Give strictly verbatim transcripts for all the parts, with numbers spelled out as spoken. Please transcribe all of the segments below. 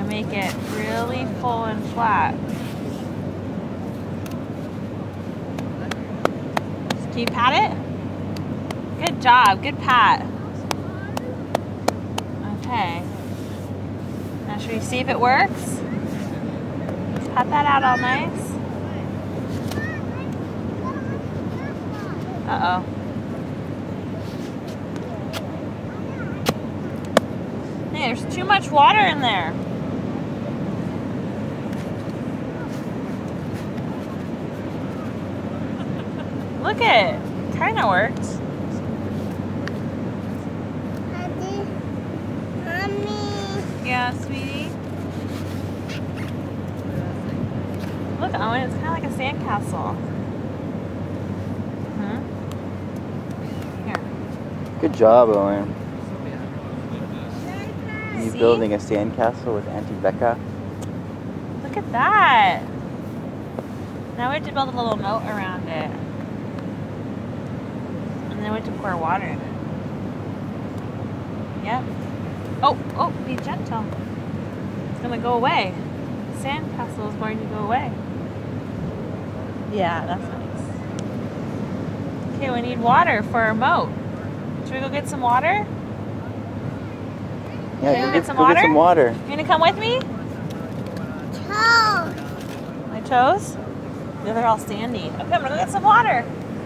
make it really full and flat. Can you pat it? Good job, good pat. Okay. Now should we see if it works? Pat that out all nice. Uh-oh. Hey, there's too much water in there. Look at it. Kind of works. Daddy, Mommy. Yeah, sweetie. Look, Owen, it's kind of like a sandcastle. Hmm? Here. Good job, Owen. You See? building a sandcastle with Auntie Becca? Look at that. Now we have to build a little moat around it. And then we have to pour water in it. Yep. Oh, oh, be gentle. It's going to go away. The sandcastle is going to go away. Yeah, that's nice. Okay, we need water for our moat. Should we go get some water? Yeah, Can go we get, get some go water? get some water. You going to come with me? Toes. My toes? Yeah, they're all sandy. Okay, I'm going to go get some water.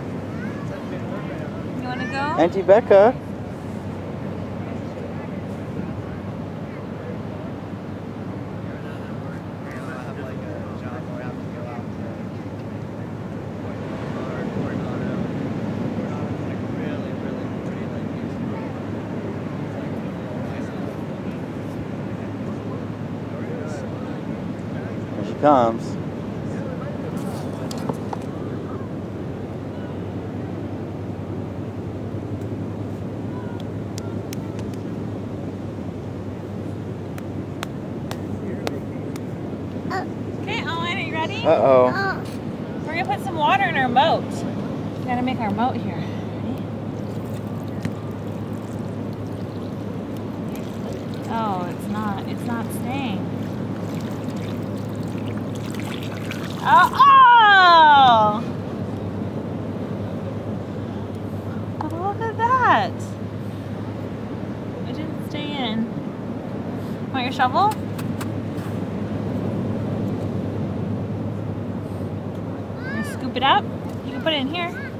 You want to go? Auntie Becca. Here she comes. Okay, Owen, are you ready? Uh-oh. Oh, We're gonna put some water in our moat. We gotta make our moat here. Ready? Oh, it's not. It's not staying. Oh! Oh! Oh, look at that. It didn't stay in. Want your shovel? Scoop it up. You can put it in here.